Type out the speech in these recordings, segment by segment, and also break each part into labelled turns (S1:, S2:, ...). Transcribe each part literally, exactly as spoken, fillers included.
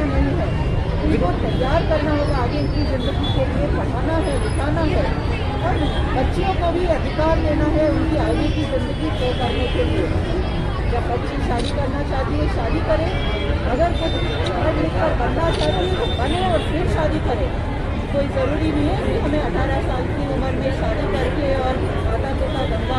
S1: करना नहीं है, उनको तैयार करना होगा आगे की ज़िंदगी के लिए, पढ़ाना है, लिखाना है और बच्चियों को भी अधिकार देना है उनकी आगे की ज़िंदगी तय करने के लिए। जब बच्ची शादी करना चाहती है शादी करे, अगर कुछ पढ़ लिख कर बनना चाहती है तो बने और फिर शादी करे। कोई ज़रूरी नहीं है कि हमें अठारह साल की उम्र में शादी करके और माता पिता गंगा।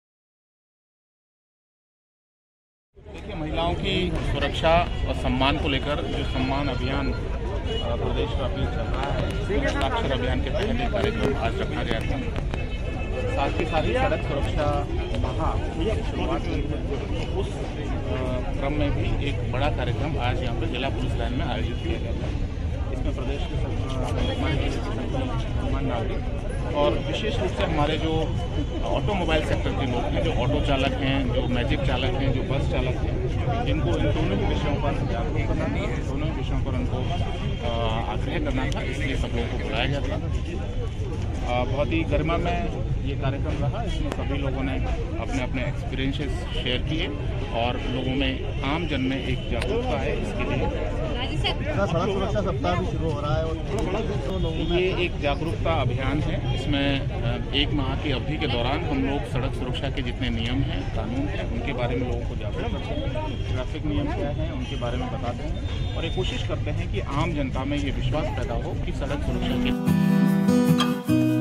S2: देखिए, महिलाओं की सुरक्षा और सम्मान को लेकर जो सम्मान अभियान प्रदेश व्यापी चल रहा है, साक्षर अभियान के पहले कार्यक्रम आज रखा गया था। साथ ही साथ ही सड़क सुरक्षा माह की शुरुआत हुई है। उस क्रम में भी एक बड़ा कार्यक्रम आज यहाँ पर जिला पुलिस लाइन में आयोजित किया गया था। इसमें प्रदेश के सम्मान नागरिक और विशेष रूप से हमारे जो ऑटोमोबाइल सेक्टर के लोग हैं, जो ऑटो चालक हैं, जो मैजिक चालक हैं, जो बस चालक हैं, जिनको इन दोनों ही विषयों पर जागरूक करना था, दोनों ही विषयों पर उनको आग्रह करना था, इसलिए सब लोगों को बुलाया गया था। बहुत ही गरिमा में ये कार्यक्रम रहा। इसमें सभी लोगों ने अपने अपने एक्सपीरियंसेस शेयर किए और लोगों में आम जन में एक जागरूकता है इसके लिए।
S3: सड़क सुरक्षा सप्ताह भी शुरू हो रहा है और
S2: ये एक जागरूकता अभियान है। इसमें एक माह की अवधि के दौरान हम लोग सड़क सुरक्षा के जितने नियम हैं, कानून हैं, उनके बारे में लोगों को जागरूक करते हैं। ट्रैफिक नियम क्या हैं उनके बारे में बताते हैं और ये कोशिश करते हैं कि आम जनता में ये विश्वास पैदा हो कि सड़क सुरक्षा के